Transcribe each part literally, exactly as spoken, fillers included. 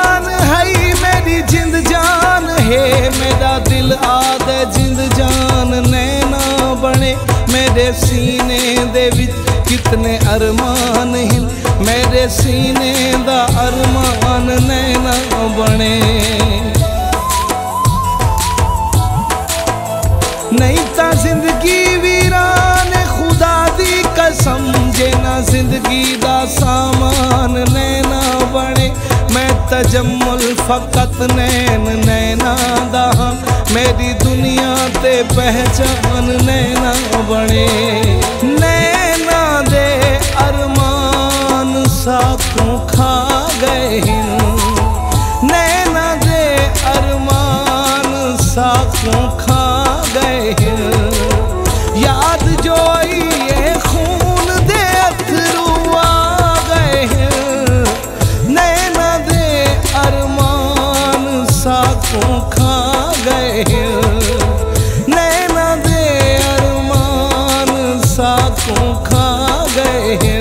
जान है मेरी जिंद जान है, मेरा दिल आदे जिंद जान नैना बने मेरे सीने दे विच कितने अरमान हिन, मेरे सीने दा अरमान नैना बने। नहीं ता जिंदगी वीरान खुदा दी कसम, जे ना जिंदगी दा सामान नैना बने, मैं तजम्मुल फकत नैन नैना दा, मेरी दुनिया ते पहचान नैना बने। नैना दे अरमान साकों खा गए, नैना दे अरमान साकों खा गए, याद जो ये खून दे अथरू आ गए, नैना दे अरमान साकों खा गए, नैना दे अरमान साकों खा गए।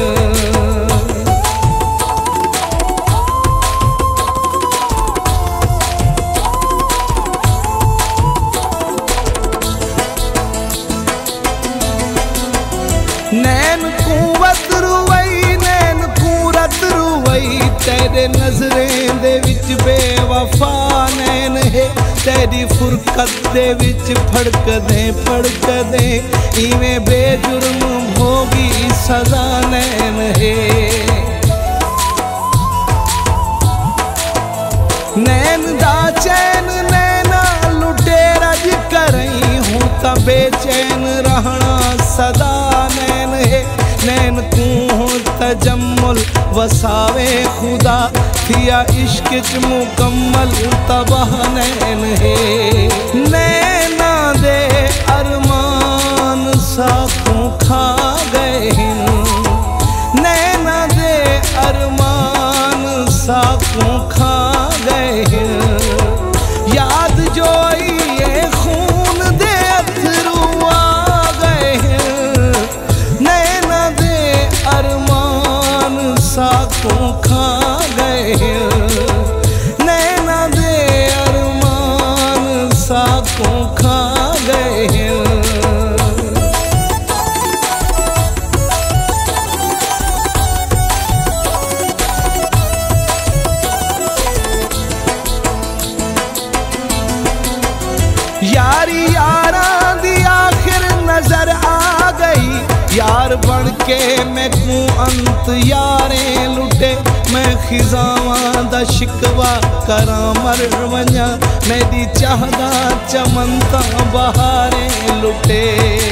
नैन कुवत रुवई नैन कूरत रुवई, तेरे नजरें दे विच बेवफा नैन है, तेरी फुरकत दे विच फड़कदे फड़कदे इवें बेजुर्म भोगी सजा नैन है। नैन दा चैन नैना लुटे रज करई, हूँ ता बेचैन रहना सदा नैन है, नैन तू तजम्मुल वसावे खुदा, थिया इश्क च मुकम्मल तबाह नैन है। नैना दे अरमान साकों खा गए, नैना दे अरमान साकों खा गए, याद जो ये खून दे अथरू आ गए, नैना दे अरमान साकों खा गए, नैना दे अरमान साकों खा गए। यारी यारां दी आखिर नजर आ गई, यार बन के मैनू अंत यारें लुटे, मैं खिजावां दा शिकवा करां मर वंजा, मेरी चाहदा चमनता बहारें लुटे।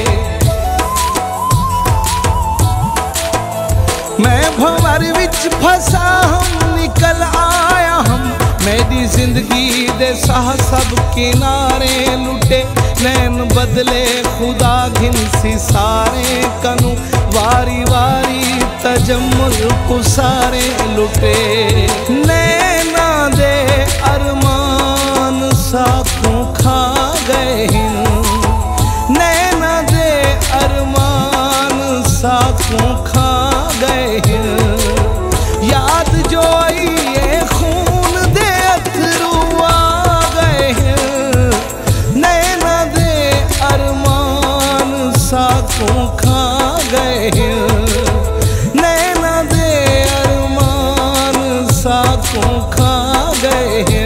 मैं भंवर विच फसा हम निकल आया हम, मेरी जिंदगी दे साह सब किनारे लुटे, नैन बदले खुदा घिन सी सारे कनु, वारी वारी तजम्मुल कुसारे लुटे। नैना दे अरमान साकों खा गए, नैना दे अरमान साकों खा गए, याद जो ये खून दे अथरू आ गए, नैना दे अरमान साकों खा गए, नैना दे अरमान साकों खा गए।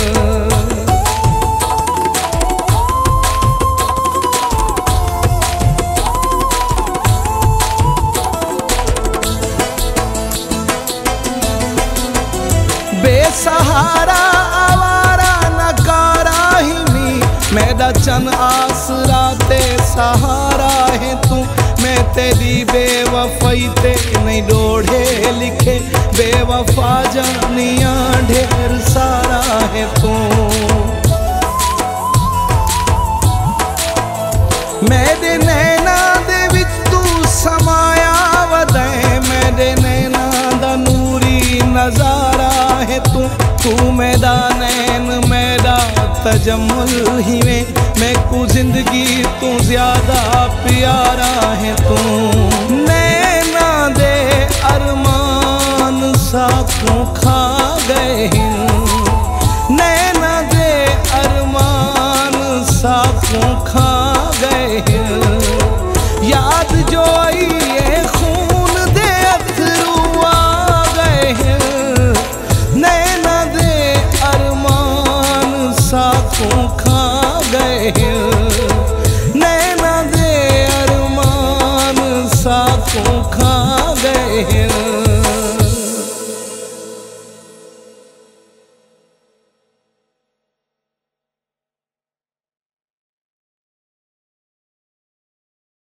बेसहारा आवारा नकारा ही मी, मेरा चन आसरा ते सहारा है तू, मैं तेरी बेवफाई ते नहीं डोढ़े लिखे, बेवफा जानिया ढेर सारा है तू। मेरे नैना दे विच तू समाया वदे, मेरे नैना दा नूरी नजारा है तू, तू मेरा नैन मेरा तजम्मुल ही में, मैं को जिंदगी तू ज्यादा प्यारा है तू। नैना दे अरमान साकों खा गए,